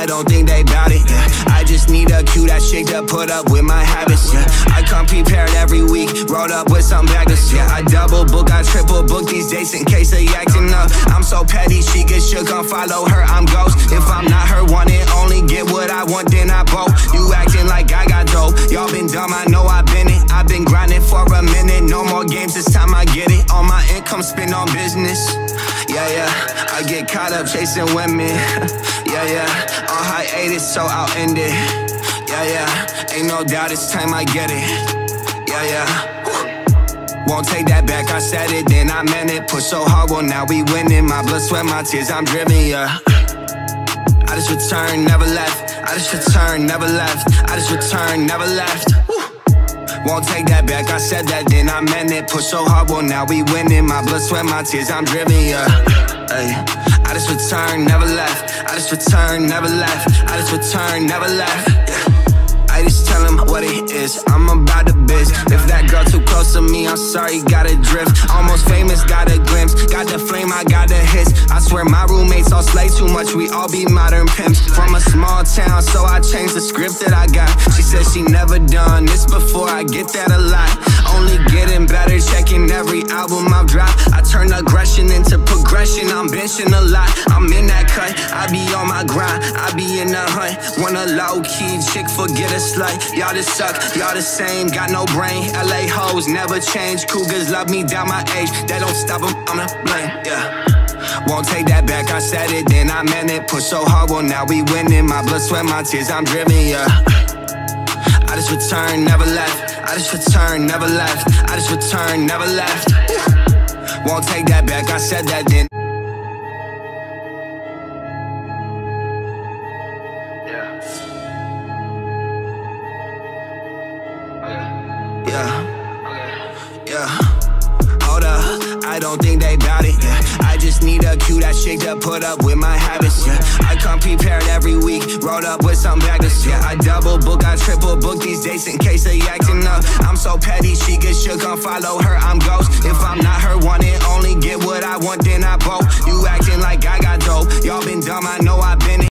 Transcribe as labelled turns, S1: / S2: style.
S1: I don't think they bout it, yeah. I just need a cue that shake to put up with my habits, yeah. I come prepared every week, rolled up with some baggers, yeah. I double book, I triple book these dates in case they acting up. I'm so petty, she gets shook, unfollow her, I'm ghost. If I'm not her one and only, get what I want, then I bolt. You acting like I got dope, y'all been dumb, I know I've been it. I've been grinding for a minute, no more games, this time I get it. All my income spent on business, yeah, yeah. I get caught up chasing women, yeah, yeah. On hiatus, so I'll end it, yeah, yeah. Ain't no doubt it's time I get it, yeah, yeah. Won't take that back, I said it, then I meant it. Push so hard, well now we winning. My blood, sweat, my tears, I'm driven, yeah. I just returned, never left. I just returned, never left. I just returned, never left. Won't take that back, I said that, then I meant it. Push so hard, well now we winning. My blood, sweat, my tears, I'm driven, yeah. Ay. I just returned, never left. I just returned, never left. I just returned, never left, yeah. I just tell him what it is, I'm about the biz. If that girl too close to me, I'm sorry, gotta drift. Almost famous, got a glimpse, got the flame, I got the hits. I swear my roommates all slay too much, we all be modern pimps. From a small town, so I changed the script that I got. She said she never done this before, I get that a lot. Only getting better, checking every album I've dropped. I turn aggression into progression, I'm benching a lot. I'm in that cut, I be on my grind, I be in the hunt. Want a low-key chick, forget a slut. Y'all just suck, y'all the same, got no brain. LA hoes never change, cougars love me down my age. That don't stop them, I'm to blame, yeah. Won't take that back, I said it, then I meant it. Push so hard, well now we winning. My blood, sweat, my tears, I'm driven, yeah. I just returned, never left. I just returned, never left. I just returned, never left. Won't take that back, I said that, then. Yeah, hold up, I don't think they bout it, yeah. I just need a cue that shake to put up with my habits, yeah. I come prepared every week, rolled up with some baggers, yeah. I double book, I triple book these dates in case they acting up. I'm so petty, she gets shook, unfollow her, I'm ghost. If I'm not her one and only, get what I want, then I bolt. You acting like I got dope, y'all been dumb, I know I've been it.